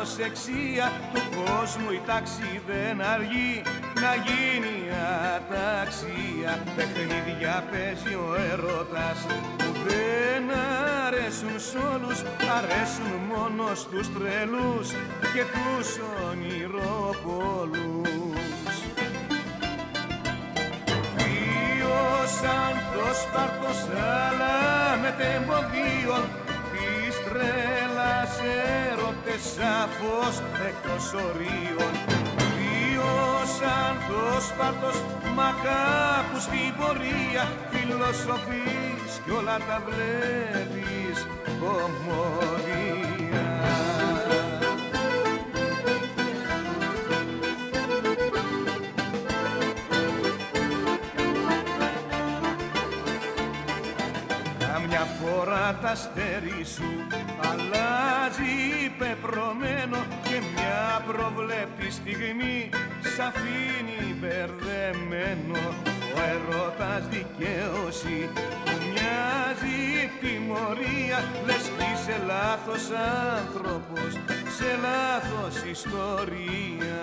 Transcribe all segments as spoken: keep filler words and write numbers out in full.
προσεξία του κόσμου η τάξη δεν αργεί να γίνει αταξία. Παιχνίδια παίζει ο έρωτας που δεν αρέσουν σ' όλους, αρέσουν μόνο στους τρελούς και τους ονειροπολούς. Βίος άνθος πάρτος αλλά με τεμποδίων της τρέλας έρωτες σαφώς εκτός ορίων. Βίος άνθος πάρτος μα κάπου στην πορεία φιλοσοφείς κι όλα τα βλέπεις κομμωδία. Καμιά φορά τ' αστέρι σου αλλάζει πεπρωμένο και μια προβλέπτη στιγμή σ' αφήνει μπερδεμένο. Ο έρωτας δικαίωση που μοιάζει τιμωρία, λες κι είσαι λάθος άνθρωπος σε λάθος ιστορία.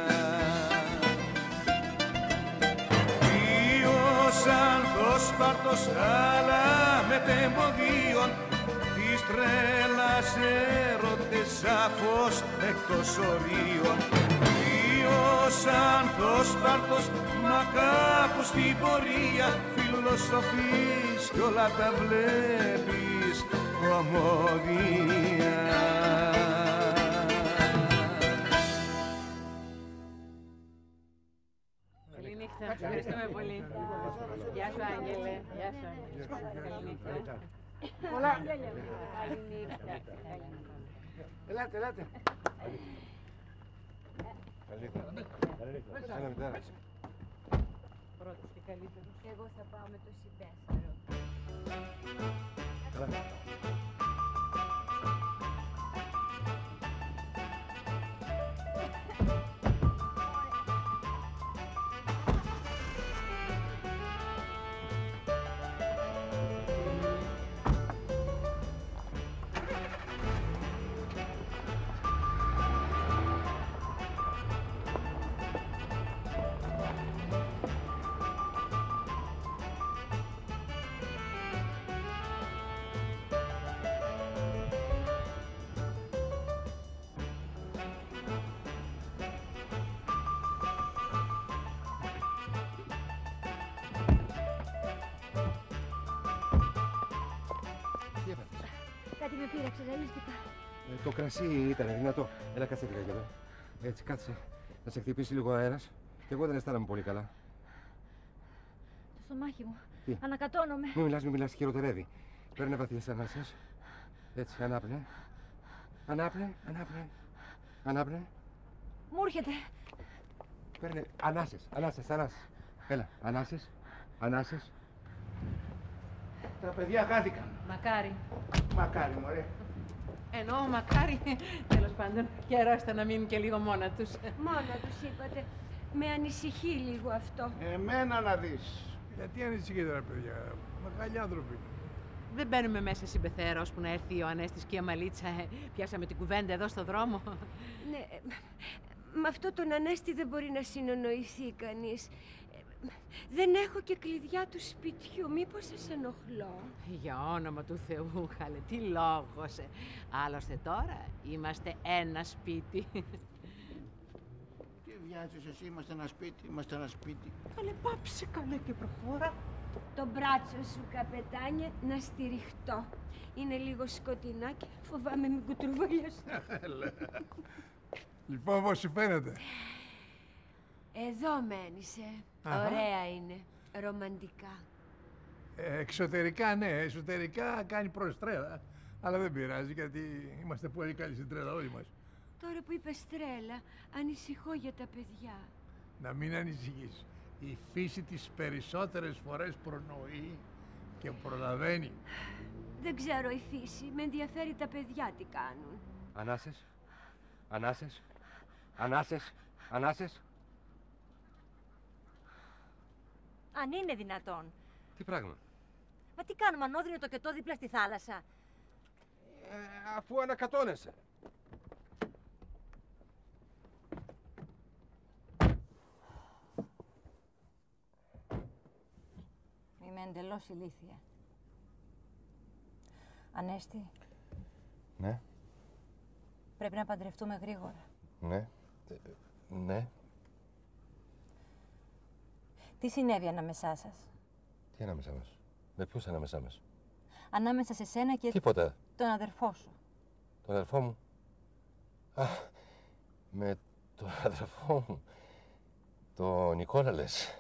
Βίος άνθος πάρτος αλλά με τεμποδίων της τρέλας έρωτες σαφώς εκτός ορίων. Βίος άνθος πάρτος μα κάπου στην πορεία φιλοσοφείς κι όλα τα βλέπεις κομμωδία. Καλή νύχτα. Ευχαριστούμε πολύ. Γεια σου, Άγγελε. Γεια σου, Άγγελε. Καλή νύχτα. Πολλά. Καλή νύχτα. Ελάτε, ελάτε. Καλή νύχτα. Έλα, μητέρα. Πρώτος και καλύτερος. Εγώ θα πάω με το συμπέσαρο. Κάτι με πείραξε, ζαλίστηκα. Ε, το κρασί ήταν δυνατό. Έλα, κάτσε λίγα εδώ. Έτσι, κάτσε. Να σε χτυπήσει λίγο αέρας. Και εγώ δεν αισθάνομαι πολύ καλά. Το στομάχι μου. Τι? Ανακατώνομαι. Μην μιλάς, μην μιλάς, χειροτερεύει. Παίρνε βαθιές ανάσες. Έτσι, ανάπνε. Ανάπνε, ανάπνε. Ανάπνε. Μου έρχεται. Παίρνε ανάσες, ανάσες, ανάσες. Έλα, ανάσες, ανάσες. Τα παιδιά χάθηκαν. Μακάρι. Μακάρι, μωρέ. Εννοώ μακάρι. Τέλος πάντων, καιρός ήταν να μείνουν και λίγο μόνα τους. Μόνα τους είπατε. Με ανησυχεί λίγο αυτό. Εμένα να δεις. Γιατί ανησυχείτε ρε παιδιά, μεγάλοι άνθρωποι. Δεν μπαίνουμε μέσα συμπεθέρα ώσπου να έρθει ο Ανέστης και η Αμαλίτσα. Ε, πιάσαμε την κουβέντα εδώ στο δρόμο. Ναι, ε, με αυτό τον Ανέστη δεν μπορεί να συνονοηθεί κανείς. Δεν έχω και κλειδιά του σπιτιού. Μήπως σας ενοχλώ? Για όνομα του Θεού, χαλε, τι λόγος. ε. Άλλωστε τώρα είμαστε ένα σπίτι. Τι βιάζεις εσύ, είμαστε ένα σπίτι, είμαστε ένα σπίτι. Καλέ, πάψε καλέ και προχώρα. Το μπράτσο σου, καπετάνιε, να στηριχτώ. Είναι λίγο σκοτεινά και φοβάμαι μην κουτρουβολιαστώ. Λοιπόν, πώς σου φαίνεται? Εδώ μένεις, ε. Αχα. Ωραία είναι. Ρομαντικά. Ε, εξωτερικά ναι, εσωτερικά κάνει προς τρέλα. Αλλά δεν πειράζει γιατί είμαστε πολύ καλοί στην τρέλα όλοι μας. Τώρα που είπες τρέλα, ανησυχώ για τα παιδιά. Να μην ανησυχείς. Η φύση τις περισσότερες φορές προνοεί και προλαβαίνει. Δεν ξέρω η φύση. Με ενδιαφέρει τα παιδιά τι κάνουν. Ανάσες, ανάσες, ανάσες, ανάσες. Αν είναι δυνατόν. Τι πράγμα? Μα τι κάνουμε, ανώδυνο το κετό δίπλα στη θάλασσα? Ε, αφού ανακατώνεσαι. εντελώς ηλίθια. Ανέστη. Ναι. Πρέπει να παντρευτούμε γρήγορα. Ναι. Ε, ναι. Τι συνέβη ανάμεσά σας? Τι ανάμεσά μας? Με ποιους ανάμεσά μας? Ανάμεσα σε σένα και Τίποτα. τον αδερφό σου. Τον αδερφό μου. Α, με τον αδερφό μου. Το Νικόλα λες.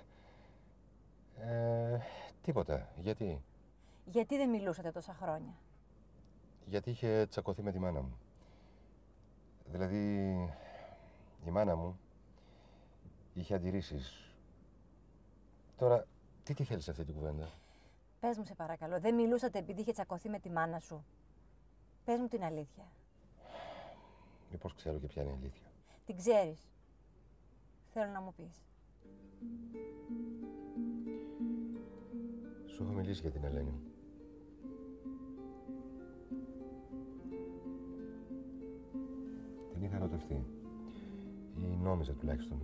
Ε, τίποτα. Γιατί? Γιατί δεν μιλούσατε τόσα χρόνια? Γιατί είχε τσακωθεί με τη μάνα μου. Δηλαδή, η μάνα μου είχε αντιρρήσεις. Τώρα, τι τι θέλεις αυτή την κουβέντα? Πες μου σε παρακαλώ, δεν μιλούσατε επειδή είχε τσακωθεί με τη μάνα σου? Πες μου την αλήθεια. Μήπως ξέρω και ποια είναι η αλήθεια? Την ξέρεις. Θέλω να μου πεις. Σου έχω μιλήσει για την Ελένη μου. Την είχα ερωτευτεί. Ή νόμιζα τουλάχιστον.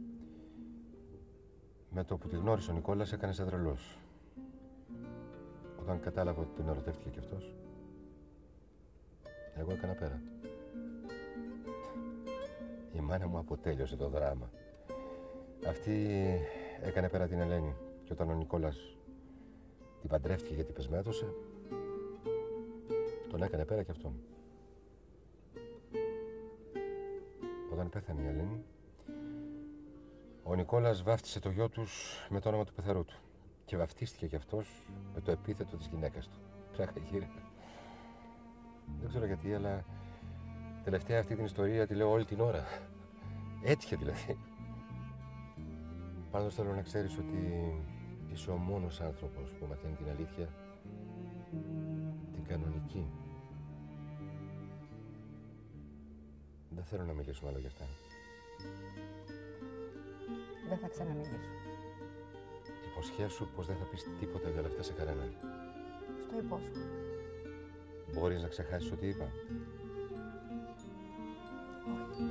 Με το που τη γνώρισε ο Νικόλας έκανε σαν τρελός. Όταν κατάλαβα ότι την ερωτεύτηκε κι αυτός, εγώ έκανα πέρα. Η μάνα μου αποτέλειωσε το δράμα. Αυτή έκανε πέρα την Ελένη και όταν ο Νικόλας την παντρεύτηκε γιατί πεσμέτωσε, τον έκανε πέρα κι αυτόν. Όταν πέθανε η Ελένη, ο Νικόλας βάφτισε το γιο τους με το όνομα του πεθερού του και βαφτίστηκε κι αυτός με το επίθετο της γυναίκας του. Πλάκα γύρω. Δεν ξέρω γιατί, αλλά τελευταία αυτή την ιστορία τη λέω όλη την ώρα. Έτυχε δηλαδή. Πάντως θέλω να ξέρεις ότι είσαι ο μόνος άνθρωπος που μαθαίνει την αλήθεια, την κανονική. Δεν θέλω να μιλήσουμε άλλο γι' αυτά. Δεν θα ξαναμιλήσω. Υποσχέσου πως δεν θα πεις τίποτα για όλα αυτά σε κανέναν. Στο υπόσχομαι. Μπορείς να ξεχάσεις ό,τι είπα? Όχι.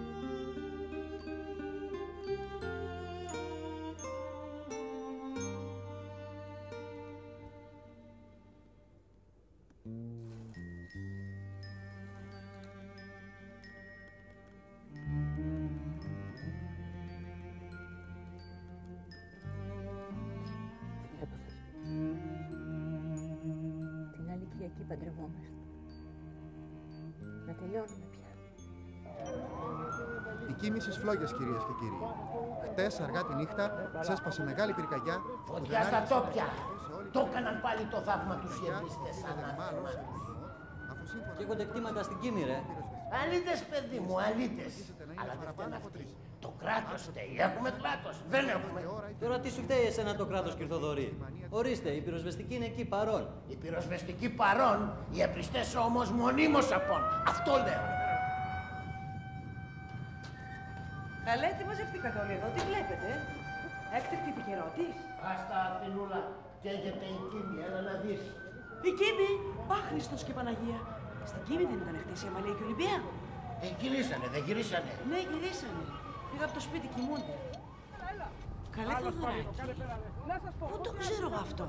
Την άλλη Κυριακή παντρευόμαστε. Να τελειώνουμε πια. Η κίνηση φλόγες, κυρίες και κύριοι. Χτες αργά τη νύχτα ξέσπασε μεγάλη πυρκαγιά. Φωτιά στα τόπια. Το έκαναν πάλι το θαύμα τους οι εμπίστες. Καίγονται κτήματα στην Κίμη, ρε. Αλήτες, παιδί μου, αλήτες. Αλλά δεν φταίνε αυτοί. Το κράτος φταίει. Έχουμε κράτος. Δεν έχουμε. Τώρα τι σου φταίει εσένα το κράτος, Κυρθοδωρή? Ορίστε, η πυροσβεστική είναι εκεί παρόν. Η πυροσβεστική παρόν, οι εμπριστές όμως μονίμως απόν. Αυτό λέω. Καλέ, τι μαζευτήκατε όλοι εδώ, τι βλέπετε? Έκτακτη επικαιρότης. Άστα, Αθηνούλα, καίγεται η Κίμη, έλα να δεις. Η Κίμη, Πάχριστος και Παναγία. Στην Κίμη δεν ήταν χτες η Αμαλία και η Ολυμπία? Ε, γυρίσανε, δεν γυρίσανε. Ναι, γυρίσανε. Πήγα από το σπίτι, κοιμούνται. Καλέ, Θοδωράκη. Πού το ξέρω εγώ αυτόν?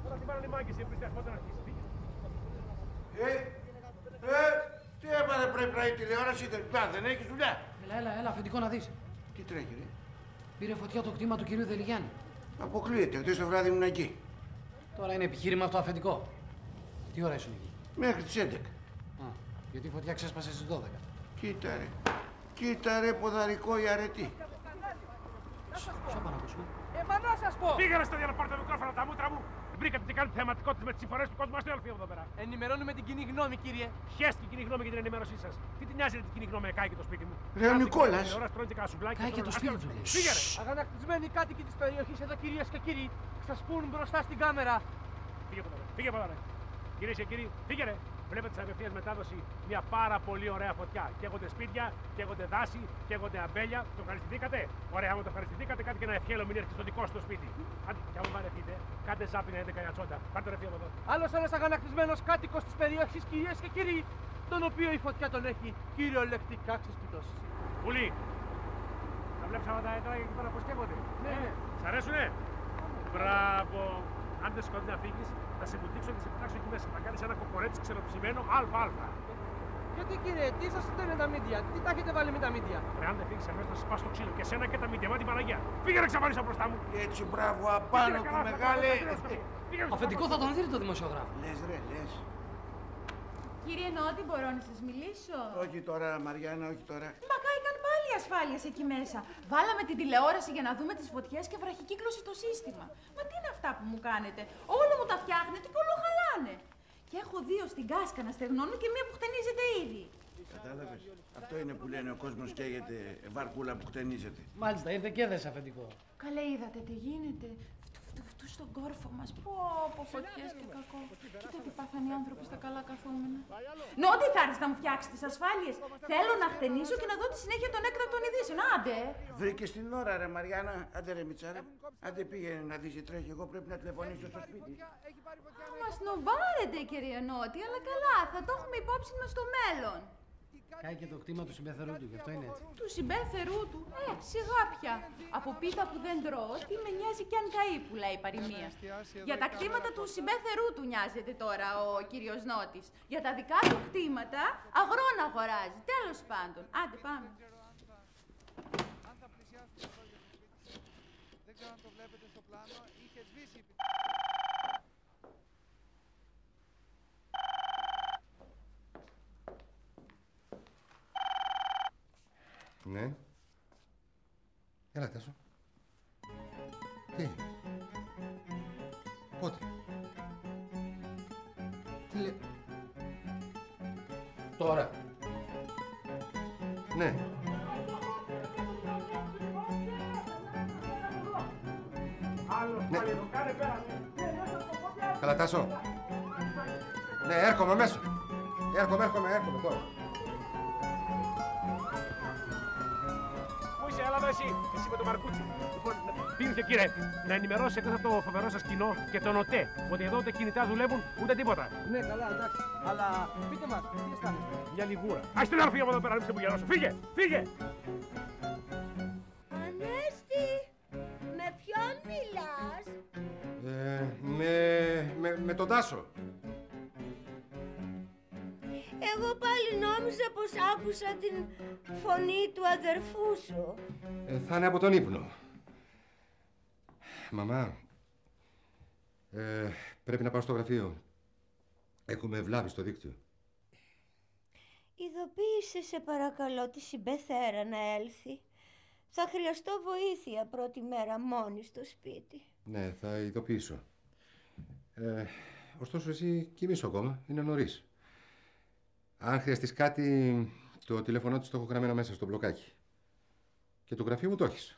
Ε, ε, τι έπανε πρέπει να η τηλεόραση, δεν, δεν έχεις δουλειά. Έλα, έλα, έλα, αφεντικό να δεις. Τι τρέχει, ρε? Πήρε φωτιά το κτήμα του κυρίου Δελιγιάννη. Αποκλείεται, χτες το βράδυ ήμουν εκεί. Τώρα είναι επιχείρημα αυτό αφεντικό. Τι ώρα ήσουν εκεί? Μέχρι τις έντεκα. Α, γιατί η φωτιά ξέσπασε στις δώδεκα. Κοίτα ρε, κοίτα ρε ποδαρικό η αρετή. Ποιο πάνω ακούσουμε? Ε, μα να σας πω! Πήγαμε στο διάλογο, πάρτε το μικρόφωνο τα μούτρα μου. Βρήκατε τι κάνει θεματικότητες με τις συμφορές του κόσμου. Μας τι εδώ πέρα. Ενημερώνουμε την κοινή γνώμη, κύριε. Χέστηκε η κοινή γνώμη για την ενημέρωσή σας. Τι την νοιάζει την κοινή γνώμη να κάει και το σπίτι μου? Ρε ο Νικόλας. Κάει και το σπίτι του, λες. Φύγε ρε. Αγανακτισμένοι κάτοικοι της περιοχής εδώ, κυρίες και κύριοι, σας πούν μπροστά στην κάμερα. Φύγε από εδώ, φύγε από εδώ. Κυρίες και κύριοι, φύγε ρε. Βλέπετε σε απευθείας μετάδοση μια πάρα πολύ ωραία φωτιά. Καίγονται σπίτια, καίγονται δάση, καίγονται αμπέλια. Το ευχαριστηθήκατε? Ωραία, άμα το ευχαριστηθήκατε, κάτι και ένα ευχέλο μην έρθει στο δικό σου το σπίτι. Άντε, κι άμα βαρεθείτε, κάντε ζάπινα έντεκα για τσόντα. Πάρτε ρε φύγε από εδώ. Άλλος ένας αγανακτισμένος κάτοικος της περιοχής, κυρίες και κύριοι, τον οποίο η φωτιά τον έχει κυριολεκτικά ξεσπιτώσει. Πουλή, τα βλέπεις αυτά τα έντρα εκεί πέρα πως καίγονται? Ναι. Σ' αρέσουνε? Μπράβο. Αν δεν σηκωθεί να φύγεις, θα σε βουτήξω και σε πετάξω εκεί μέσα. Θα κάνεις ένα κοκορέτσι ξεροψημένο αλφα-αλφα. Γιατί κύριε, τι σας φταίνε τα μύντια, τι τα έχετε βάλει με τα μύντια. Ρε, αν δεν φύγεις αμέσως θα σπάσω το ξύλο και σένα και τα μύντια, μα την Παναγία. Φύγε να ξαφανίσω μπροστά μου. Έτσι, μπράβο, απάνω του μεγάλε. Αφεντικό θα τον δείτε το δημοσιογράφο. Λες ρε, λες. Κύριε Νότι, μπορώ να σας μιλήσω. Όχι τώρα, Μαριάννα, όχι τώρα. Μα κάηκαν πάλι οι ασφάλειες εκεί μέσα. Βάλαμε την τηλεόραση για να δούμε τις φωτιές και βραχικύκλωσε το σύστημα. Μα τι είναι αυτά που μου κάνετε. Όλο μου τα φτιάχνετε και όλο χαλάνε. Και έχω δύο στην κάσκα να στεγνώνουν και μία που χτενίζεται ήδη. Κατάλαβες. Αυτό είναι που λένε ο κόσμος καίγεται βαρκούλα που χτενίζεται. Μάλιστα, ήρθε και έδεσε αφεντικό. Καλέ, είδατε τι γίνεται. Φτου, φτου, φτου στον κόρφο μας. Πω, πω, φωτιές και κακό. Κοίτα τι πάθανε οι άνθρωποι στα καλά καθόμενα. Νότι θα έρθεις να μου φτιάξει τις ασφάλειες. Θέλω να χτενίσω και να δω τη συνέχεια των έκτακτων ειδήσεων. Άντε. Βρήκες την ώρα, ρε Μαριάννα. Άντε ρε Μιτσάρα. Άντε πήγαινε να δεις τι τρέχει. Εγώ πρέπει να τηλεφωνήσω στο σπίτι. Μας νομπάρετε, κύριε Νότι, αλλά καλά. Θα το έχουμε υπόψη μας στο μέλλον. Κάει και το κτήμα του συμπέθερου του, γι' αυτό είναι έτσι. Του συμπέθερου του. Ε, σιγά πια. Από πίτα που δεν τρώω, τι με νοιάζει κι αν καεί, που λέει η παροιμία. Για τα κτήματα του συμπέθερου του νοιάζεται τώρα ο κύριος Νότης. Για τα δικά του κτήματα, αγρόν αγοράζει. Τέλος πάντων. Άντε, πάμε. Δεν ξέρω αν το βλέπετε στο πλάνο, είχε σβήσει. Ναι. Έλα, Τάσο. Τι έγινε. Πότε. Τι λέει. Τώρα. Ναι. Ναι. Καλά, Τάσο. Ναι, έρχομαι αμέσως. Έρχομαι, έρχομαι, έρχομαι τώρα. Έλα εδώ εσύ, εσύ με το Μαρκούτσι. Λοιπόν, πήγαινε κύριε, να ενημερώσει εκτός από το φοβερό σας κοινό και τον ΟΤΕ, ότι εδώ ούτε κινητά δουλεύουν ούτε τίποτα. Ναι, καλά, εντάξει. Αλλά πείτε μας, τι αισθάνεστε. Μια λιγούρα. Ας την άλλο φύγε από εδώ πέρα, μην σε μπουγιαρώσω. Φύγε, φύγε! Ανέστη, με ποιον μιλάς? Ε, με, με, με τον Τάσο. Εγώ πάλι νόμιζα πως άκουσα την φωνή του αδερφού σου. Ε, θα είναι από τον ύπνο. Μαμά, ε, πρέπει να πάω στο γραφείο. Έχουμε βλάβη στο δίκτυο. Ειδοποίησε σε παρακαλώ τη συμπεθέρα να έλθει. Θα χρειαστώ βοήθεια πρώτη μέρα μόνη στο σπίτι. Ναι, θα ειδοποιήσω. Ε, ωστόσο εσύ κοιμήσου ακόμα, είναι νωρίς. Αν χρειαστείς κάτι, το τηλέφωνο της το έχω γραμμένο μέσα στο μπλοκάκι. Και το γραφείο μου το έχεις.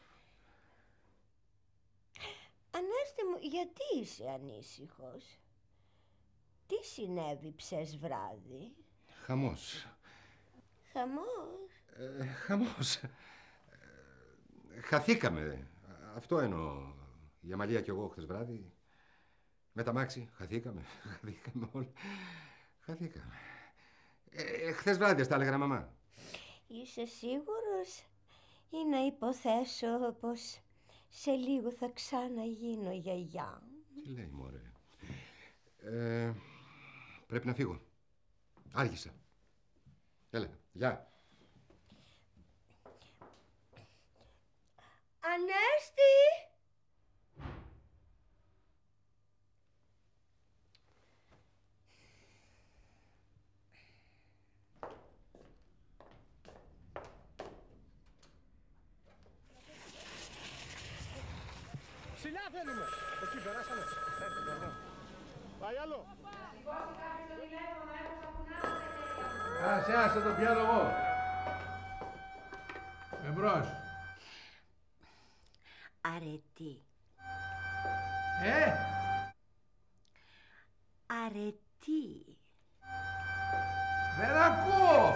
Ανέστη μου, γιατί είσαι ανήσυχος? Τι συνέβη ψες βράδυ? Χαμός. Χαμός? Ε, χαμός. Ε, χαθήκαμε. Αυτό εννοώ. Η Αμαλία και εγώ χθες βράδυ. Με τα μάξι. Χαθήκαμε. Χαθήκαμε όλα. Χαθήκαμε. Ε, χθες βράδυ τα έλεγα, μαμά. Είσαι σίγουρος ή να υποθέσω πως σε λίγο θα ξαναγίνω γιαγιά? Τι λέει, μωρέ. Ε, πρέπει να φύγω. Άργησα. Έλα, γεια. Ανέστη! Ψηλιά θέλουμε. Εκεί περάσαμε. Πάει άλλο. Άσε, άσε το πιάνω εγώ. Εμπρός. Αρετή. Ε! Αρετή. Δεν ακούω.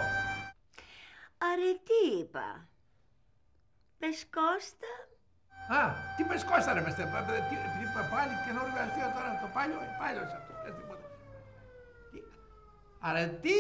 Αρετή είπα. Πες Κώστα. Α, τι πες Κώστα ρε μεστε, πάλι καινούργιο αστείο τώρα, το πάλιο, πάλιος αυτό, πες τίποτα. Αρετή!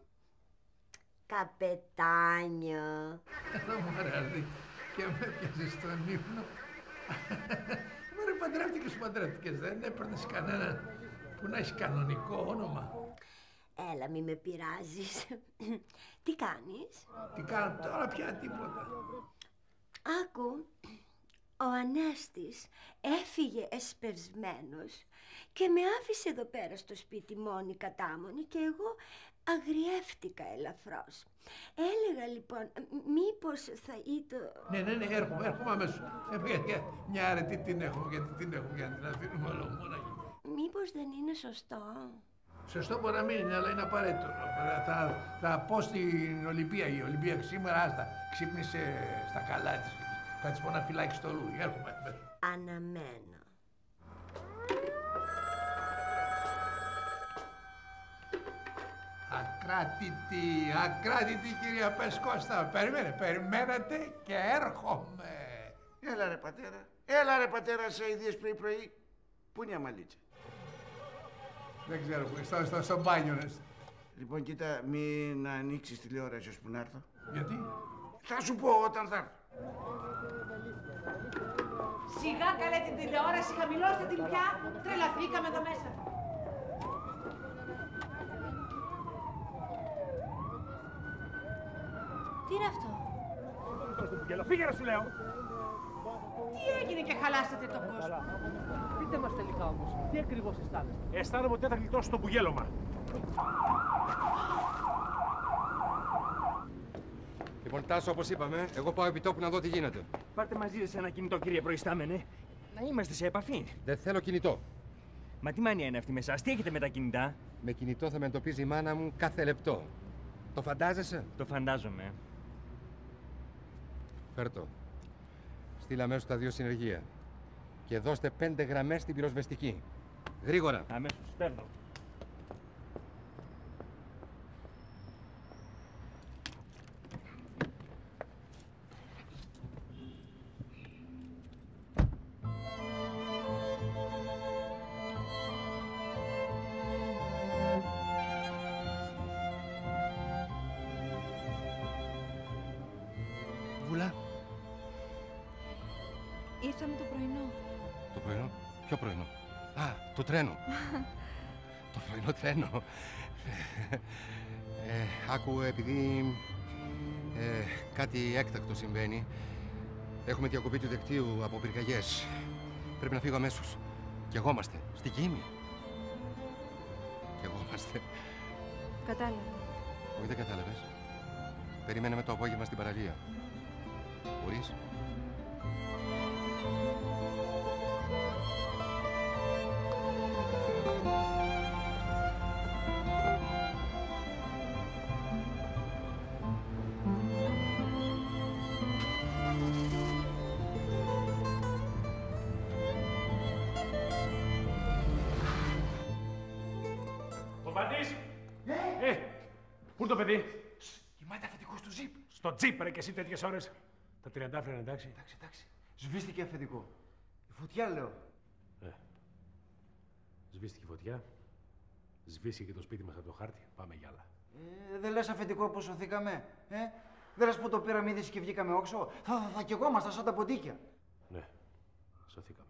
Καπετάνιο. Εδώ μου αρέσει και με πιάσεις στον ύπνο. Μωρέ παντρεύτηκες, παντρεύτηκες. Δεν έπαιρνες κανένα που να έχει κανονικό όνομα. Έλα, μη με πειράζεις. Τι κάνεις? Τι κάνω τώρα πια, τίποτα. Άκου, ο Ανέστης έφυγε εσπευσμένος και με άφησε εδώ πέρα στο σπίτι μόνη κατάμονη και εγώ αγριεύτηκα ελαφρώς. Έλεγα λοιπόν, μήπως θα ήταν... Ναι, ναι, ναι, έρχομαι, έρχομαι αμέσως. Ε, μια αρετή την έχουμε, γιατί την έχουμε για να την αφήνουμε όλο μόναχη. Μήπως δεν είναι σωστό? Σωστό μπορεί να μην είναι, αλλά είναι απαραίτητο. Θα, θα πω στην Ολυμπία, η Ολυμπία σήμερα, άστα, ξύπνησε στα καλά της. Θα της πω να φυλάξει το λούι. Έρχομαι αμέσως. Αναμένω. Ακράτητη, ακράτητη κυρία Πεσκώστα. Περιμένε, περιμένετε και έρχομαι. Έλα ρε πατέρα, έλα ρε πατέρα σε ιδίες πρωί πρωί. Πού είναι η Αμαλίτσα? Δεν ξέρω που είναι, στο, στο μπάνιο είναι. Λοιπόν κοίτα, μην ανοίξεις τηλεόραση ώσπου να έρθω. Γιατί? Θα σου πω όταν θα έρθω. Σιγά καλέ την τηλεόραση, χαμηλώστε την πια. Τρελαθήκαμε εδώ μέσα. Τι είναι αυτό? Φύγε ρε σου λέω! Τι έγινε και χαλάσατε τον κόσμο? Πείτε μας τελικά όμως, τι ακριβώς αισθάνεστε? Αισθάνομαι ότι θα γλιτώσω το μπουγέλωμα. Λοιπόν, Τάσο, όπως είπαμε, εγώ πάω επί τόπου να δω τι γίνεται. Πάρτε μαζί σας ένα κινητό, κύριε προϊστάμενε. Να είμαστε σε επαφή. Δεν θέλω κινητό. Μα τι μανία είναι αυτή με εσάς, τι έχετε με τα κινητά? Με κινητό θα με εντοπίζει η μάνα μου κάθε λεπτό. Το φαντάζεσαι? Το φαντάζομαι. Φέρτο. Στείλα αμέσως τα δύο συνεργεία. Και δώστε πέντε γραμμές στην πυροσβεστική. Γρήγορα. Αμέσως, παίρνω. Βουλά. Ήρθαμε το πρωινό. Το πρωινό? Ποιο πρωινό? Α, το τρένο. Το πρωινό τρένο. ε, άκου, επειδή ε, κάτι έκτακτο συμβαίνει, έχουμε διακοπή του δικτύου από πυρκαγιές. Πρέπει να φύγω αμέσως. Κι εγώ είμαστε. Στην Κίμη. Κι εγώ είμαστε. Κατάλαβα. Όχι, δεν κατάλαβες. Περιμέναμε το απόγευμα στην παραλία. Μπορείς? Κομπαντής! Ε! Ε! Πού είναι το παιδί? Κοιμάται αφεντικό στο τζιπ. Στο τζιπ ρε και εσύ τέτοιες ώρες. Τα τριαντάφυλλα είναι εντάξει? Εντάξει, εντάξει. Σβήστηκε αφεντικό. Η φωτιά λέω. Ε. Σβήστηκε η φωτιά. Σβήστηκε και το σπίτι μας από το χάρτη. Πάμε για άλλα. Ε, δεν λες αφεντικό πως σωθήκαμε. Ε? Δεν λες που το πήραμε είδηση και βγήκαμε όξο. Θα, θα, θα καιγόμασταν σαν τα ποντίκια. Ναι. Σωθήκαμε.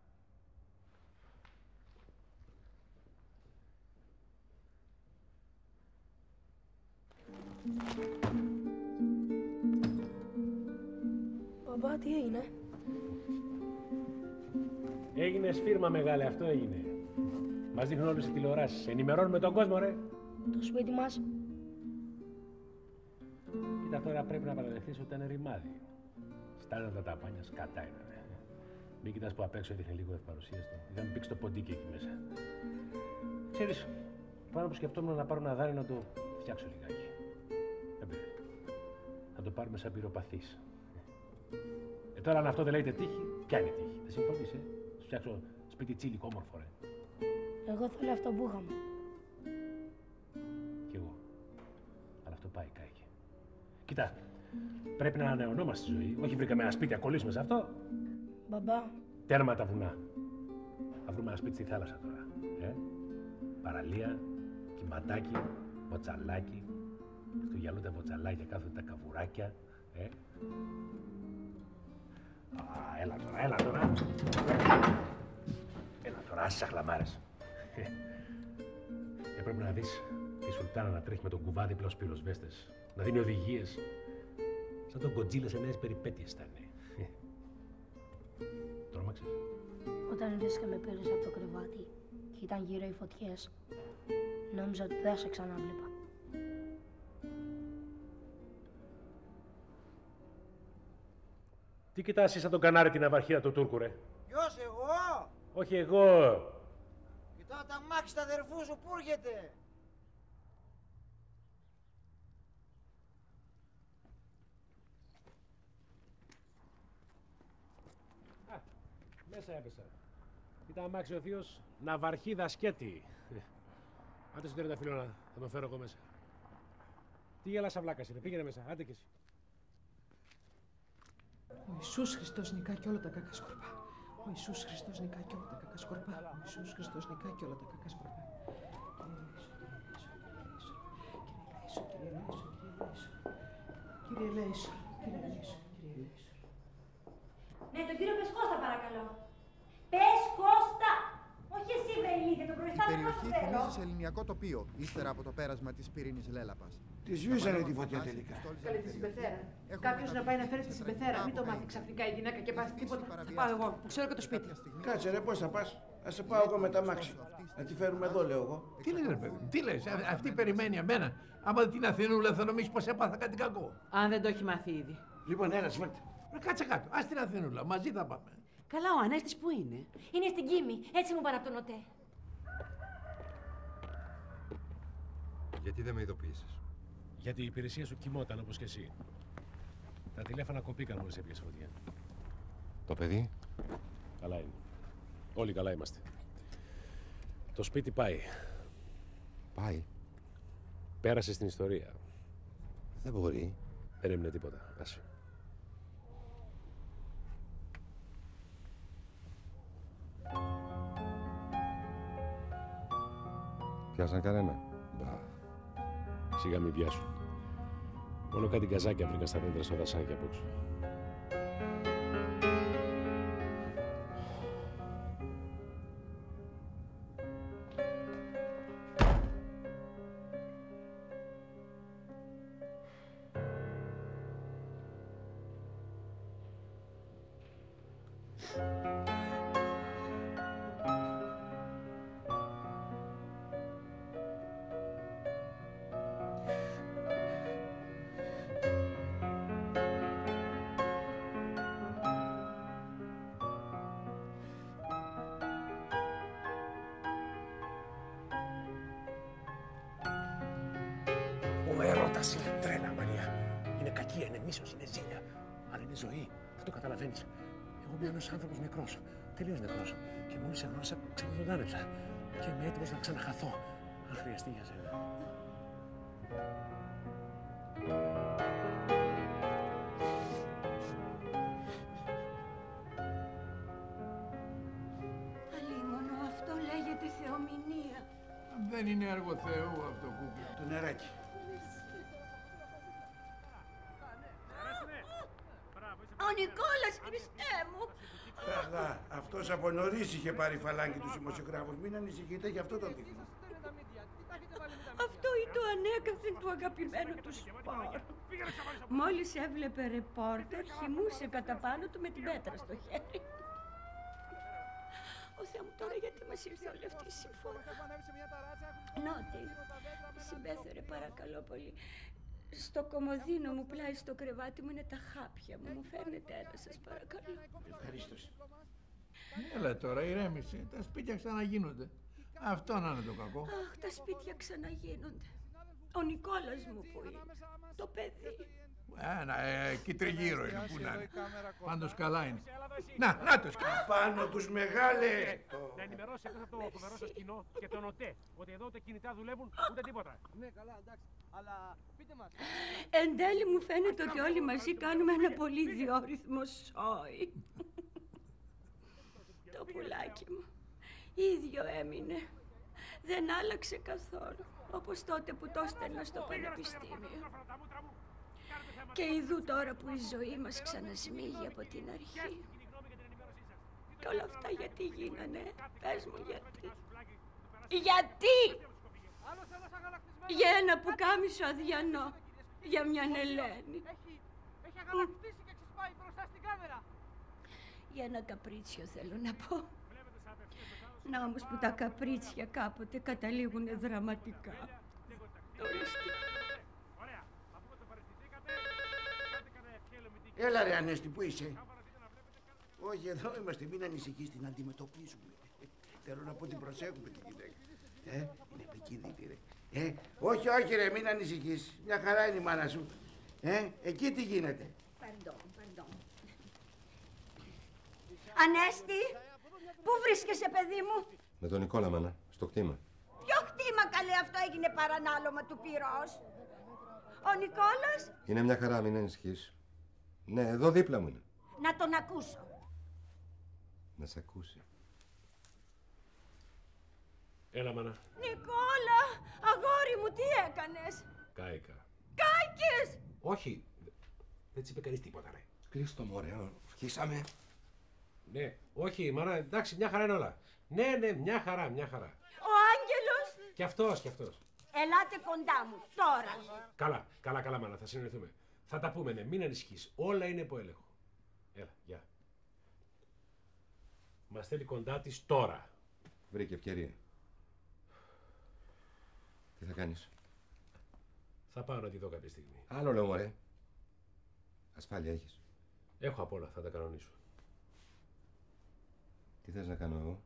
Μπαμπά, τι έγινε? Έγινε σφύρμα μεγάλη, αυτό έγινε. Μας δείχνουν όλες οι τηλεοράσεις. Ενημερώνουμε τον κόσμο, ρε. Το σπίτι μας. Κοίτα, τώρα πρέπει να παραδεχθείς ότι ήταν ρημάδι. Στάναν τα πάνια, σκατά ήταν. Μην κοιτάς που απ' έξω έδειχνε λίγο ευπαρουσίαστο. Είχαμε πήξει το ποντίκι εκεί μέσα. Ξέρεις, πάνω που σκεφτόμουν να πάρω ένα δάρι να το φτιάξω λιγάκι. Δεν πειράζει. Θα το πάρουμε σαν πυροπαθής. Ε, τώρα αν αυτό δεν λέγεται τύχη, ποια είναι τύχη? Δεν συμφωνείς, ε? Σου φτιάξω σπίτι τσίλικο όμορφο, ρε. Εγώ θέλω αυτό που είχαμε. Κι εγώ. Αλλά αυτό πάει, κάηκε. Κοίτα, πρέπει να ανανεωνόμαστε στη ζωή. Όχι βρήκαμε ένα σπίτι, ακολύσουμε σε αυτό. Μπαμπά. Τέρμα τα βουνά. Θα βρούμε ένα σπίτι στη θάλασσα τώρα. Ε? Παραλία, κυματάκι, βοτσαλάκι. Του γυαλού τα βοτσαλάκια, κάθονται τα καβουράκια. Ε? Α, έλα τώρα, έλα τώρα. Άσε αχλαμάρες. Έπρεπε να δεις τη Σουλτάνα να τρέχει με τον κουβά δίπλα στους πυροσβέστες, να δίνει οδηγίες. Σαν τον Κοντζίλα σε νέες περιπέτειες ήταν. Τρόμαξες? Όταν ήρθες και με πήρες από το κρεβάτι και ήταν γύρω οι φωτιές, νόμιζα ότι δεν σε ξαναβλέπα. Τι κοιτάς σαν τον κανάρι την ναυαρχίδα του Τούρκου, ρε? Ποιος, εγώ? Όχι εγώ. Κοιτάω τα μάξι τα αδερφού σου, πού έρχεται? Α, μέσα έπεσα. Ήταν αμάξι ο θείος ναυαρχίδα σκέτη. Άντε στο τριανταφυλλώνα, θα τον φέρω εγώ μέσα. Τι γελάσα βλάκας είναι, πήγαινε μέσα, άντε κι εσύ. Ο Ιησούς Χριστός νικά κι όλα τα κακά σκορπά. Ο Ιησούς Χριστός νικά κι όλα τα κακά σκορπά. Ο Ιησούς Χριστός νικά κι όλα τα κακά σκορπά. Κύριε Λέησο, Κύριε Λέησο, Κύριε Λέησο, Κύριε Λέησο. Ναι, τον κύριο Πεσκώστα παρακαλώ. Πεσκώστα! Όχι εσύ, Βελίδη, το Η προϊστάμενο περιοχή σου θέλω. θυμίζει σε ελληνιακό τοπίο, ύστερα από το πέρασμα της πυρήνης Λέλαπας. Τη σβήσανε τη φωτιά τελικά. Καλή τη συμπεθέρα. Κάποιο να πάει να φέρει τη συμπεθέρα. Μην το μάθει ξαφνικά η γυναίκα και πάθει τίποτα. Θα πάω εγώ, που ξέρω και το σπίτι. Κάτσε ρε, πώς θα πας? Α σε πάω εγώ με τα μάξι. Να τη φέρουμε εδώ, λέω εγώ. Τι λες, ρε παιδί μου, τι λες, α- αυτή περιμένει εμένα. Άμα την Αθηνούλα θα νομίσει πως έπαθα κάτι κακό. Αν δεν το έχει μάθει ήδη. Λοιπόν, έλα, σφέρτε. Ρε, κάτσε κάτω, ας την Αθηνούλα, μαζί θα πάμε. Καλά, ο Ανέστης που είναι? Είναι στην Κίμη, έτσι μου πάνε από τον ΟΤΕ. Γιατί δεν με ειδοποίησες? Γιατί η υπηρεσία σου κοιμόταν όπως και εσύ. Τα τηλέφωνα κοπήκαν μόλις έπιασε φωτιά. Το παιδί? Καλά είναι. Όλοι καλά είμαστε. Το σπίτι πάει. Πάει. Πέρασε στην ιστορία. Δεν μπορεί. Δεν έμεινε τίποτα. Άσε. Πιάσαν κανένα? Μπα. Σιγά μην πιάσουν. Μόνο κάτι γκαζάκια βρήκα στα δέντρα στο δασάκι απ' έξω. Ο έρωτας είναι τρέλα, Μαρία. Είναι κακία, είναι μίσος, είναι ζήλια. Αλλά είναι ζωή. Δεν το καταλαβαίνεις. Εγώ είμαι ένας άνθρωπος νεκρός. Τελείως νεκρός. Και μόλις σε γνώρισα, ξαναζωντάνεψα. Και είμαι έτοιμος να ξαναχαθώ. Αν χρειαστεί για σένα. Αλίμονο, αυτό λέγεται θεομηνία. Δεν είναι έργο Θεού αυτό που Το νεράκι. Ο Νικόλας, Χριστέ μου! Καλά, αυτός από νωρίς είχε πάρει φαλάκι τους δημοσιογράφους. Μην ανησυχείτε, γι' αυτό το δείχνω. Αυτό είναι το ανέκαθεν του αγαπημένου του σπόρ. Μόλις έβλεπε ρεπόρτερ, χυμούσε κατά πάνω του με την πέτρα στο χέρι. Ο Θεέ μου, τώρα γιατί μας ήρθε όλη αυτή η συμφωνία. Νότι, συμπέθερε παρακαλώ πολύ. Στο κομοδίνο μου πλάι στο κρεβάτι μου είναι τα χάπια μου. Μου φέρνετε ένα, σας παρακαλώ. Ευχαριστώ. Έλα τώρα, ηρέμησε. Τα σπίτια ξαναγίνονται. Αυτό να είναι το κακό. Αχ, τα σπίτια ξαναγίνονται. Ο Νικόλας μου που είναι. Το παιδί. Ένα, ε, εκεί τριγύρω είναι, πού να είναι. Πάντως καλά είναι. Να, να τους. Πάνω τους μεγάλε. Να ενημερώσει εκτός από το φοβερό σας κοινό και τον ΟΤΕ ότι εδώ ούτε κινητά δουλεύουν ούτε τίποτα. Ναι, καλά, εντάξει. Αλλά πείτε μας. Εν τέλει μου φαίνεται ότι όλοι μαζί κάνουμε ένα πολύ διόρυθμο σόι. Το πουλάκι μου ίδιο έμεινε. Δεν άλλαξε καθόλου, όπως τότε που το έστελνα στο πανεπιστήμιο. Και ειδού τώρα που η ζωή μας ξανασμίγει από την αρχή. Και όλα αυτά γιατί γίνανε, πες μου γιατί. Γιατί! Για ένα πουκάμισο αδιανό, για μιαν Ελένη. Έχει, έχει αγαλακτήσει και ξεσπάει μπροστά στην κάμερα. Για ένα καπρίτσιο θέλω να πω. Να όμως που τα καπρίτσια κάποτε καταλήγουν δραματικά. Ορίστε. Έλα ρε Ανέστη, πού είσαι? Όχι, εδώ είμαστε, μην ανησυχείς, την αντιμετωπίζουμε. Θέλω να πω την προσέχουμε τη γυναίκα. Ε, είναι επικίνδυνη ρε. Ε, όχι, όχι ρε, μην ανησυχείς. Μια χαρά είναι η μάνα σου. Ε, εκεί τι γίνεται? Παρντών, παρντών. Ανέστη, πού βρίσκεσαι παιδί μου? Με τον Νικόλα, μάνα, στο κτήμα. Ποιο χτήμα καλέ, αυτό έγινε παρανάλωμα του πυρός. Ο Νικόλας. Είναι μια χαρά, μην ανησυχείς. Ναι, εδώ δίπλα μου είναι. Να τον ακούσω. Να σ' ακούσει. Έλα, μάνα. Νικόλα, αγόρι μου, τι έκανες? Κάηκα. Κάηκες! Όχι, δεν της είπε κανείς τίποτα, ρε. Κλείς το μωρέ, αρχίσαμε. Ναι, όχι, μάνα, εντάξει, μια χαρά είναι όλα. Ναι, ναι, μια χαρά, μια χαρά. Ο Άγγελος. Κι αυτός, κι αυτός. Ελάτε κοντά μου, τώρα. Καλά, καλά, καλά, μάνα, θα συνεννοηθούμε. Θα τα πούμε, ναι, μην ανησυχείς. Όλα είναι υπό έλεγχο. Έλα, γεια. Μας θέλει κοντά της τώρα. Βρήκε ευκαιρία. Τι θα κάνεις? Θα πάω να τη δω κάποια στιγμή. Άλλο λέω, μωρέ. Ασφάλεια έχεις? Έχω απ' όλα, θα τα κανονίσω. Τι θες να κάνω εγώ?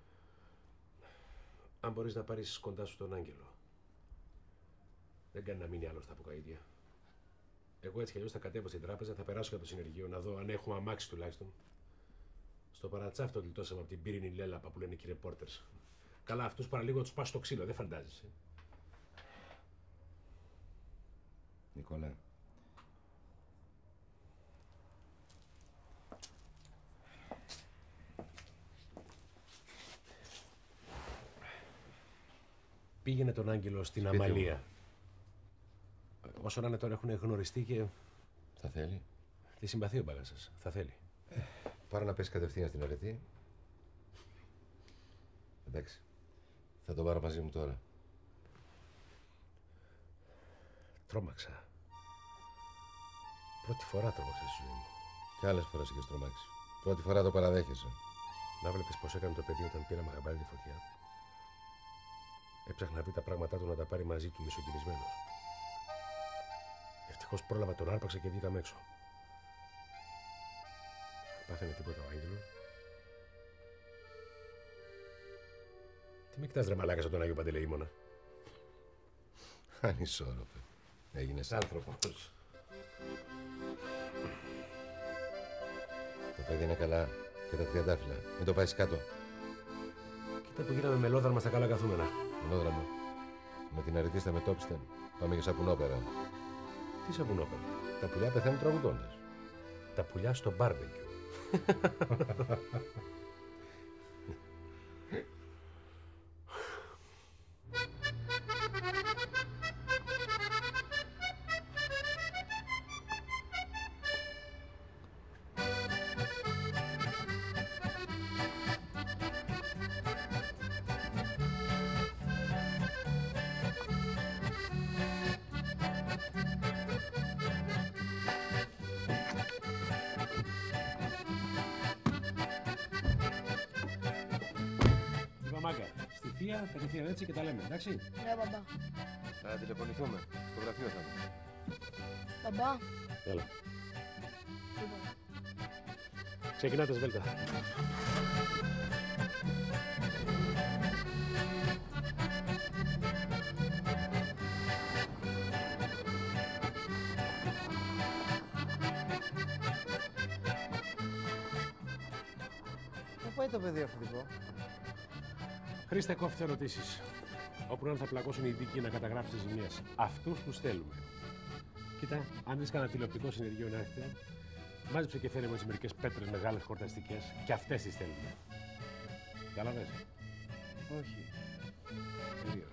Αν μπορείς να πάρεις κοντά σου τον Άγγελο. Δεν κάνει να μείνει άλλο στα ποκαΐδια. Εγώ έτσι κι αλλιώς θα κατέβω στην τράπεζα, θα περάσω από το συνεργείο να δω αν έχουμε αμάξι τουλάχιστον. Στο παρατσάφτο γλιτώσαμε από την πύρινη λέλαπα που λένε οι ρεπόρτερς. Καλά, αυτούς παραλίγο τους πας στο ξύλο, δεν φαντάζεσαι. Νικόλα. Πήγαινε τον Άγγελο στην Σπίτι Αμαλία. Μου. Όσο να είναι τώρα έχουν γνωριστεί και... Θα θέλει. Τη συμπαθεί ο μπαγάσας. Θα θέλει. Ε, πάρω να πέσει κατευθείαν στην αρετή. Εντάξει. Θα τον πάρω μαζί μου τώρα. Τρόμαξα. Πρώτη φορά τρόμαξα στη ζωή μου. Κι άλλες φορές είχες τρομάξει. Πρώτη φορά το παραδέχεσαι. Να βλέπεις πώς έκανε το παιδί όταν πήραμε χαμπάρι τη φωτιά. Έψαχνα να βρει τα πράγματά του να τα πάρει μαζί του μισοκυρισμένος. Ευτυχώς πρόλαβα, τον άρπαξα και βγήκαμε έξω. Πάθαινε τίποτα ο Άγγελος? Τι με κοιτάς ρε μαλάκα σαν τον Άγιο Παντελεήμονα? Ανισόρροπε. Έγινες άνθρωπος. Το παιδί είναι καλά και τα τριαντάφυλλα. Μην το πάεις κάτω. Κοίτα που γίναμε μελόδραμα στα καλά καθούμενα. Μελόδραμα. Με την αρετή στα μετώπιστα. Πάμε για σαπουνόπερα. Τι σαπουνόπερα? Τα πουλιά πεθαίνουν τραγουδώντας. Τα πουλιά στο μπάρμπεκιου. Στη θεία, κατευθείαν έτσι και τα λέμε, εντάξει. Ναι, μπαμπά. Θα τηλεφωνηθούμε. Στο γραφείο θα είμαι. Μπαμπά. Έλα. Ξεκινάτε σβέλτα. Πού πάει το παιδί αυθεντικό? Χρήστε, κόφτε ερωτήσεις. Όπου να θα πλακώσουν οι ειδικοί να καταγράψουν τις ζημίες. Αυτούς τους θέλουμε. Κοίτα, αν δεις κανένα τηλεοπτικό συνεργείο να έρχεται, μάζεψε και φέρε μας μερικές πέτρες μεγάλες χορταστικές και αυτές τις θέλουμε. Κατάλαβες? Όχι. Τελείως.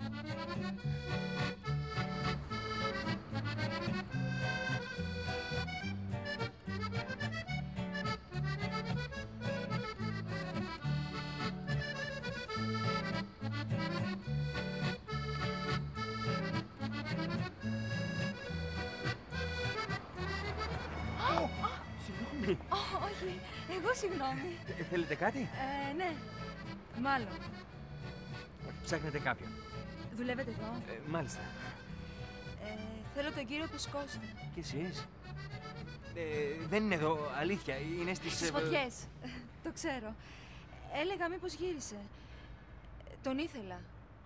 Όχι, εγώ συγγνώμη. Ε, θέλετε κάτι? Ε, ναι, μάλλον. Ψάχνετε κάποιον? Δουλεύετε εδώ? Ε, μάλιστα. Ε, θέλω τον κύριο Πεσκώστα. Κι εσείς? Ε, δεν είναι εδώ, αλήθεια. Είναι στις... Στις φωτιές. Ε, το ξέρω. Έλεγα μήπως γύρισε. Τον ήθελα.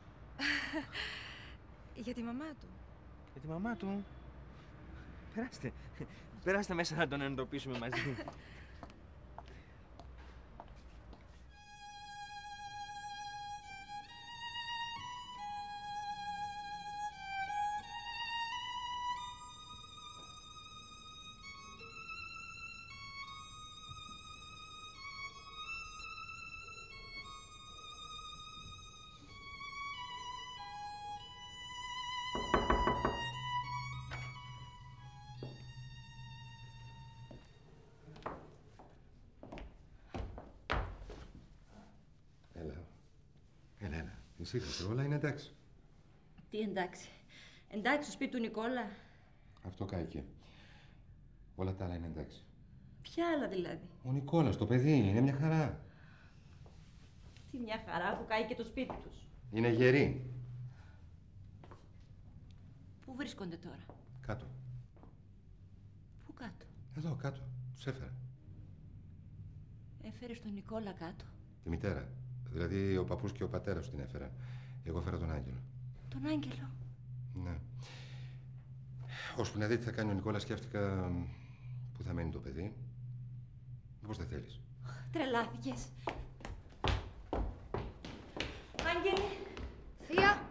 Για τη μαμά του. Για τη μαμά του? Περάστε. Περάστε μέσα να τον εντοπίσουμε μαζί. Ησύχασε, όλα είναι εντάξει. Τι εντάξει. Εντάξει στο σπίτι του Νικόλα. Αυτό κάηκε. Όλα τα άλλα είναι εντάξει. Ποια άλλα δηλαδή? Ο Νικόλας, το παιδί, είναι μια χαρά. Τι μια χαρά που κάηκε το σπίτι τους. Είναι γεροί. Πού βρίσκονται τώρα? Κάτω. Πού κάτω? Εδώ, κάτω. Τους έφερα. Έφερες τον Νικόλα κάτω? Τη μητέρα. Δηλαδή ο παππούς και ο πατέρας την έφερα. Εγώ έφερα τον Άγγελο. Τον Άγγελο? Ναι. Ώσπου να δει τι θα κάνει ο Νικόλας, σκέφτηκα πού θα μένει το παιδί. Πώς δεν θέλεις? Τρελάθηκες. Άγγελε. Θεία.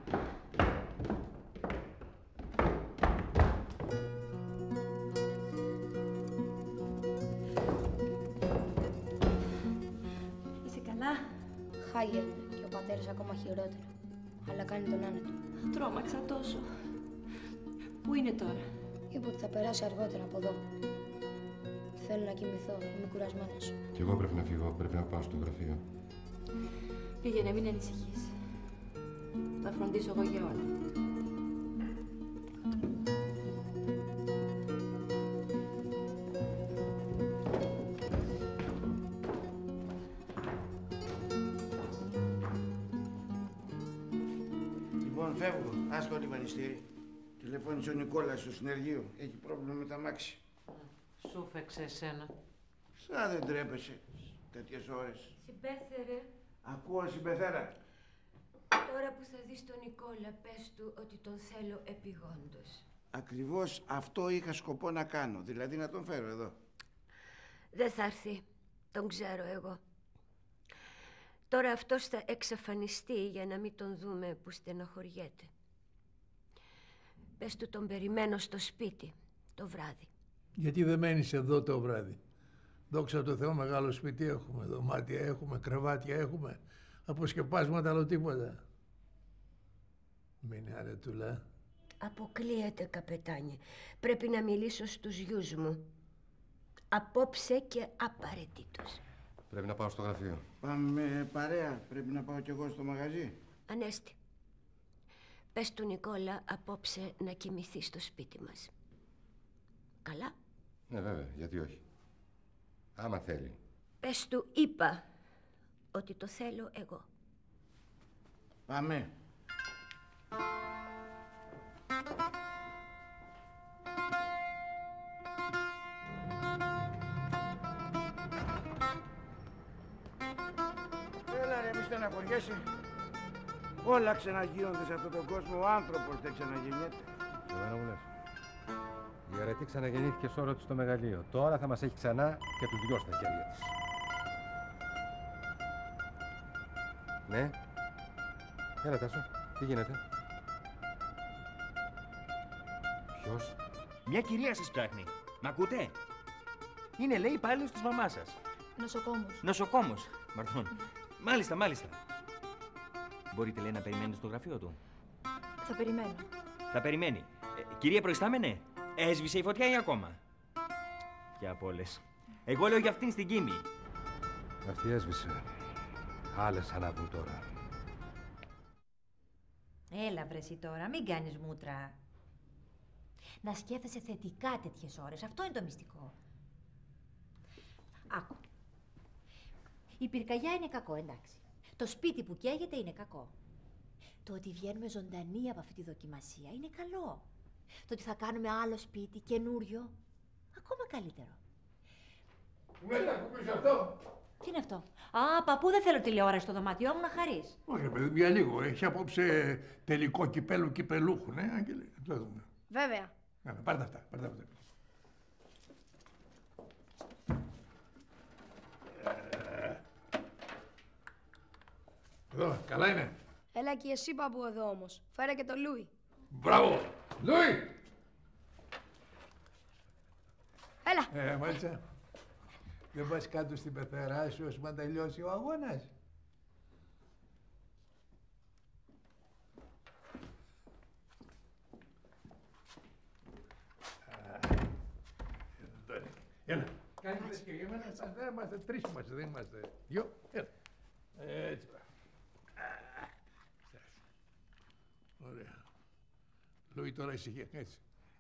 Είσαι καλά? Χάλια είναι και ο πατέρας ακόμα χειρότερο. Αλλά κάνει τον άνετο. Τρόμαξα τόσο. Πού είναι τώρα? Είπε ότι θα περάσει αργότερα από εδώ. Θέλω να κοιμηθώ, είμαι κουρασμένος. Κι εγώ πρέπει να φύγω, πρέπει να πάω στο γραφείο. Πήγαινε, μην ανησυχείς. Θα φροντίσω εγώ για όλα. Λοιπόν, φεύγω. Άστο το λιμανιστήρι. Τηλεφώνησε ο Νικόλας στο συνεργείο. Έχει πρόβλημα με τα μάξι. Σου φέξε εσένα. Σαν δεν τρέπεσαι τέτοιες ώρες. Συμπέθερε. Ακούω, συμπεθέρα. Τώρα που θα δεις τον Νικόλα, πες του ότι τον θέλω επιγόντως. Ακριβώς αυτό είχα σκοπό να κάνω. Δηλαδή να τον φέρω εδώ. Δεν θα έρθει. Τον ξέρω εγώ. Τώρα αυτός θα εξαφανιστεί για να μην τον δούμε που στενοχωριέται. Πες του τον περιμένω στο σπίτι το βράδυ. Γιατί δεν μένεις εδώ το βράδυ? Δόξα τω Θεώ, μεγάλο σπίτι έχουμε, δωμάτια έχουμε, κρεβάτια έχουμε, αποσκεπάσματα, άλλο τίποτα. Μείνε αρετούλα. Αποκλείεται, καπετάνιε. Πρέπει να μιλήσω στους γιους μου. Απόψε και απαραίτητος. Πρέπει να πάω στο γραφείο. Πάμε παρέα. Πρέπει να πάω κι εγώ στο μαγαζί. Ανέστη. Πες του Νικόλα απόψε να κοιμηθεί στο σπίτι μας. Καλά? Ναι, βέβαια. Γιατί όχι. Άμα θέλει. Πες του είπα ότι το θέλω εγώ. Πάμε. Έλα ρε, μη στεναχωριέσαι. Όλα ξαναγίνονται σε αυτόν τον κόσμο. Ο άνθρωπος δεν ξαναγεννιέται. Εμένα μου λες. Η αρετή ξαναγεννήθηκε σώρο της στο μεγαλείο. Τώρα θα μας έχει ξανά και τους δυο στα χέρια της. Ναι. Έλα, Τάσο. Τι γίνεται? Ποιος? Μια κυρία σας ψάχνει. Μ' ακούτε? Είναι, λέει, υπάλληλος της μαμάς σας. Νοσοκόμος. Νοσοκόμος. Μαρτών. Μάλιστα, μάλιστα. Μπορείτε, λέει, να περιμένετε στο γραφείο του. Θα περιμένω. Θα περιμένει. Ε, κυρία προϊστάμενε, έσβησε η φωτιά ή ακόμα? Ποια απ' όλες? Εγώ λέω για αυτήν στην Κίμη. Αυτή έσβησε. Άλλες ανάβουν τώρα. Έλα βρεσί τώρα, μην κάνεις μούτρα. Να σκέφτεσαι θετικά τέτοιες ώρες, αυτό είναι το μυστικό. Η πυρκαγιά είναι κακό, εντάξει. Το σπίτι που καίγεται είναι κακό. Το ότι βγαίνουμε ζωντανοί από αυτή τη δοκιμασία είναι καλό. Το ότι θα κάνουμε άλλο σπίτι, καινούριο, ακόμα καλύτερο. Πού είναι που πεις αυτό? Τι είναι αυτό? Α, παππού, δεν θέλω τηλεόραση στο δωμάτιό μου, να χαρείς. Όχι, ρε παιδί, για λίγο. Έχει απόψε τελικό κυπέλου κυπελούχου, ναι, Άγγελε. Το δούμε. Βέβαια. Έλα, πάρτε αυτά, πάρτε αυτά. Εδώ, καλά είναι. Έλα και εσύ, παππού, εδώ όμως. Φέρε και το Λούι. Μπράβο! Λούι! Έλα. Ε, μάλιστα. Δεν πας κάτω στην πεθερά σου ώσπου να τελειώσει ο αγώνας. Έλα. Κάντε και για μένα, δεν είμαστε τρεις είμαστε, δεν είμαστε δυο. Έλα. Έτσι. Ωραία. Λούι, τώρα ησυχία, έτσι.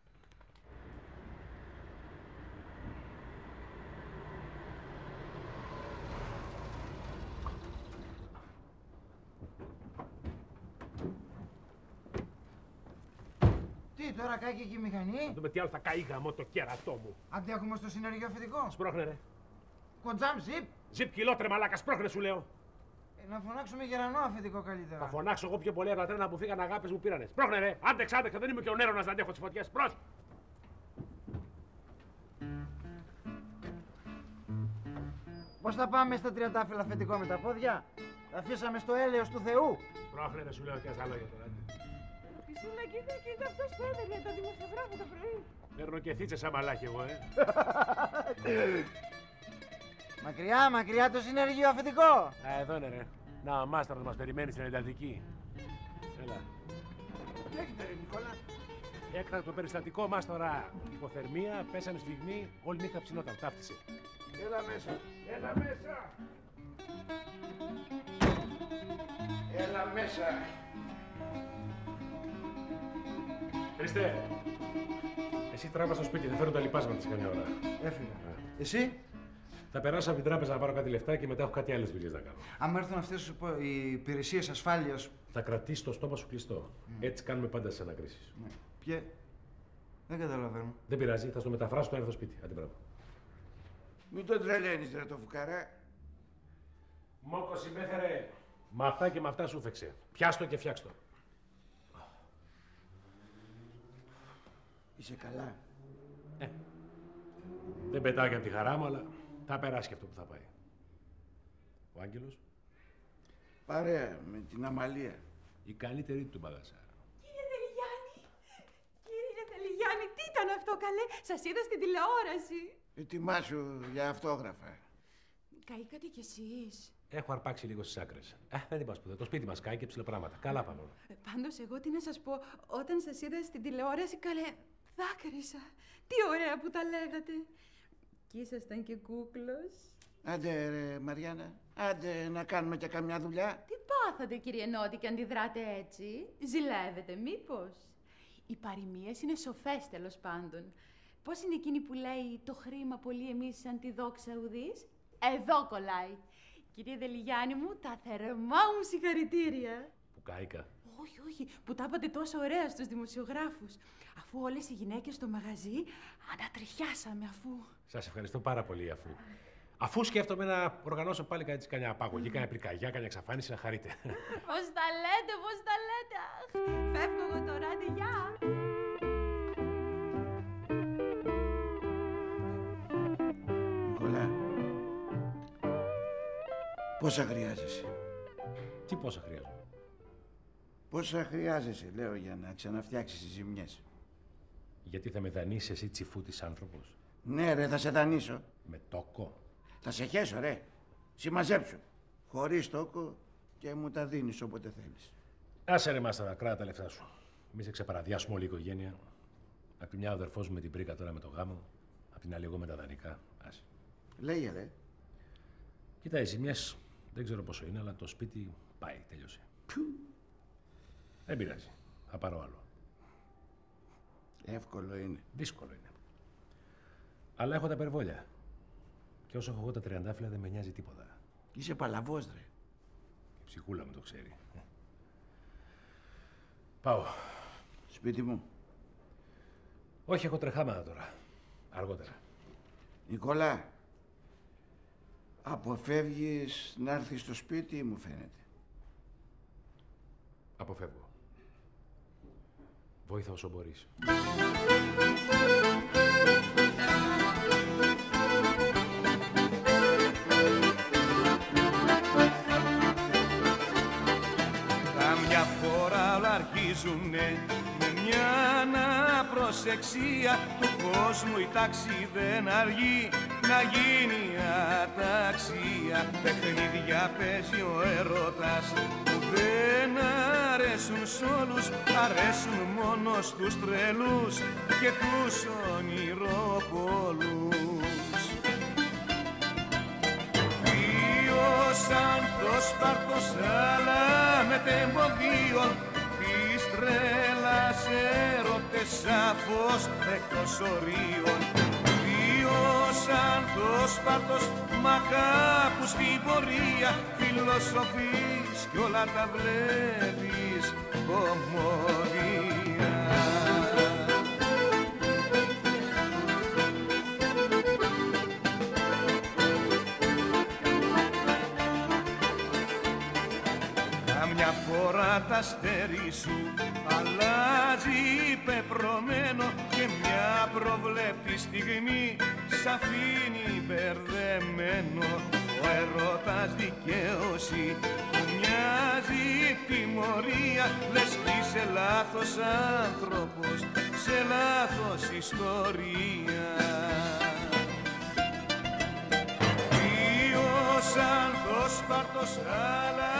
Τι, τώρα κάει και η μηχανή. Να δούμε τι άλλο θα καεί γαμό το κέρατό μου. Αντέχουμε στο συνεργείο αφεντικό. Σπρώχνε ρε. Κοντζάμ, ζιπ. Ζιπ κιλότρε μαλάκα, σπρώχνε σου λέω. Ε, να φωνάξουμε γερανό αφεντικό καλύτερα. Θα φωνάξω εγώ πιο πολύ από τα τρένα που φύγαν, αγάπες μου πήρανε. Σπρώχνε ρε. Άντεξε, άντεξε, δεν είμαι και ο νέρονας να αντέχω τις φωτιές. Προς. Πώς θα πάμε στα τριαντάφυλλα αφεντικό με τα πόδια. Τα αφήσαμε στο έλεος του Θεού. Σπρώχνε ρε, σου λέω και άλλα λόγια τώρα. Χριστίνα, κοίτα, κοίτα, αυτός που έδερνε το δημοσιογράφο το πρωί. Παίρνω και θίτσες σαν μαλάκι εγώ, ε. Μακριά, μακριά το συνεργείο αφεντικό. Α, εδώ είναι ρε. Να, ο μάσταρος μας περιμένει στην εντατική. Έλα. Τι έχετε ρε Νικόλα? Έκτακτο περιστατικό, μάστορα. Υποθερμία, πέσανε σφιγμοί, όλη νύχτα ψινόταν, ταύτισε. Έλα μέσα. Έλα μέσα. Έλα μέσα. Χριστέ, εσύ τράβα στο σπίτι, θα φέρω τα λοιπάσματα σε καμιά ώρα. Έφυγα. Εσύ? Θα περάσω από την τράπεζα να πάρω κάτι λεφτά και μετά έχω κάτι άλλες δουλειές να κάνω. Αν έρθουν αυτές οι υπηρεσίες ασφάλειας. Θα κρατήσεις το στόμα σου κλειστό. Mm. Έτσι κάνουμε πάντα στις ανακρίσεις. Ναι. Ποιε? Δεν καταλαβαίνω. Δεν πειράζει, θα στο μεταφράσω όταν έρθω σπίτι. Άντε μπράβο. Μην τον τρελαίνεις ρε το φουκαρά. Μόκο συμπέθερε. Με αυτά και με αυτά σου φέξε. Πιάστο και φτιάξτο. Είσαι καλά? Ε. Δεν πετάω και από τη χαρά μου, αλλά θα περάσει και αυτό που θα πάει. Ο Άγγελος. Παρέα με την Αμαλία. Η καλύτερη του μπαγασάρα. Κύριε Δελιγιάννη, κύριε Δελιγιάννη, τι ήταν αυτό καλέ, σας είδα στην τηλεόραση. Ετοιμάσου για αυτόγραφα. Καήκατε κι εσείς. Έχω αρπάξει λίγο στις άκρες. Ε, δεν είπα σπουδαία. Το σπίτι μας κάει και ψηλοπράγματα. Καλά πάμε. Ε, πάντως εγώ τι να σας πω, όταν σας είδα στην τηλεόραση καλέ, δάκρυσα. Τι ωραία που τα λέγατε. Κι ήσασταν και κούκλος. Άντε ρε Μαριάννα, άντε να κάνουμε και καμιά δουλειά. Τι πάθατε κύριε Νότη και αντιδράτε έτσι, ζηλεύετε μήπως? Οι παροιμίες είναι σοφές τέλος πάντων. Πώς είναι εκείνη που λέει το χρήμα πολύ εμείς σαν τη δόξα ουδής? Εδώ κολλάει. Κύριε Δελιγιάννη μου, τα θερμά μου συγχαρητήρια. Που κάηκα. Όχι, όχι, που τα είπατε τόσο ωραία στους δημοσιογράφους. Αφού όλες οι γυναίκες στο μαγαζί ανατριχιάσαμε αφού. Σας ευχαριστώ πάρα πολύ αφού. Αφού σκέφτομαι να οργανώσω πάλι κάτι κανένα απαγωγή, κανένα πυρκαγιά, κανένα εξαφάνιση, να χαρείτε. Πώς τα λέτε, πώς τα λέτε. Αχ, φεύγω εγώ τώρα, άντε, γεια. Νικόλα, πόσα χρειάζεσαι? Τι πόσα χρειάζομαι? Πόσα χρειάζεσαι, λέω, για να ξαναφτιάξεις τις ζημιές? Γιατί θα με δανείσεις εσύ τσιφούτης άνθρωπος? Ναι ρε, θα σε δανείσω. Με τόκο? Θα σε χέσω ρε. Συμμαζέψου. Χωρίς τόκο και μου τα δίνεις όποτε θέλεις. Άσε ρε μάσταρα, κράτα τα λεφτά σου. Μη σε ξεπαραδιάσουμε όλη η οικογένεια. Απ' τη μια ο αδερφός μου με την πρίκα τώρα με το γάμο. Απ' την άλλη εγώ με τα δανεικά. Άσε. Λέγε ρε. Κοίτα, οι ζημιές δεν ξέρω πόσο είναι, αλλά το σπίτι πάει, τέλειωσε. Πιου. Δεν πειράζει. Θα πάρω άλλο. Εύκολο είναι. Δύσκολο είναι. Αλλά έχω τα περιβόλια. Και όσο έχω εγώ τα τριαντάφυλλα δεν με νοιάζει τίποτα. Είσαι παλαβός, ρε. Η ψυχούλα μου το ξέρει. Πάω. Σπίτι μου. Όχι, έχω τρεχάματα τώρα. Αργότερα. Νικόλα, αποφεύγεις να έρθεις στο σπίτι, μου φαίνεται. Αποφεύγω. Βοήθα όσο μπορείς. Καμιά φορά όλα αρχίζουνε με μια αναπροσεξία του κόσμου. Η τάξη δεν αργεί να γίνει αταξία. Παιχνίδια παίζει ο έρωτας που δεν αρέσουν σ' όλους, αρέσουν μόνο στους τρελούς και τους ονειροπολούς. Βίος άνθος πάρτος αλλά με τεμποδίων της τρέλας έρωτες σαφώς εκτός ορίων. Βίος άνθος πάρτος μα κάπου στην πορεία φιλοσοφείς κι όλα τα βλέπεις ομορία. Καμιά φορά τα αστέρι σου αλλάζει πεπρωμένο και μια προβλέπτη στιγμή σ' αφήνει μπερδεμένο. Ο έρωτας δικαίωση που μοιάζει τιμωρία, λες κι είσαι λάθος άνθρωπος σε λάθος ιστορία. Βίος άνθος πάρτος αλλά